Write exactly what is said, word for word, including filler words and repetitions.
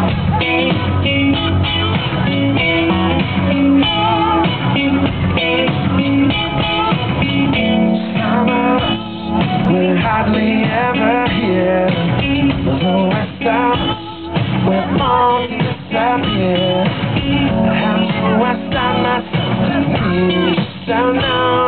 We're hardly ever here. The rest of us, we're all disappear. How's the West on myself? So now